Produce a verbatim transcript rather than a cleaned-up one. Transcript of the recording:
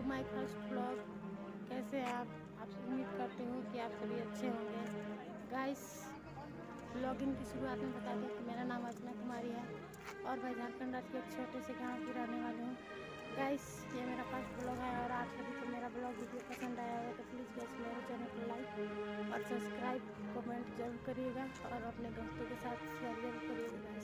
To my first blog. कैसे हैं आप आप उम्मीद करती हूँ कि आप सभी अच्छे होंगे। गाइस, ब्लॉगिंग की शुरुआत में बता दूँ कि मेरा नाम अर्चना कुमारी है और मैं झारखंड राज्य के एक छोटे से गांव की रहने वाली हूँ। गाइस, ये मेरा फर्स्ट ब्लॉग है और आप सभी को मेरा ब्लॉग वीडियो पसंद आया होगा तो प्लीज़ गाइस मेरे चैनल को लाइक और सब्सक्राइब कमेंट जरूर करिएगा और अपने दोस्तों के साथ शेयर जरूर करिएगा।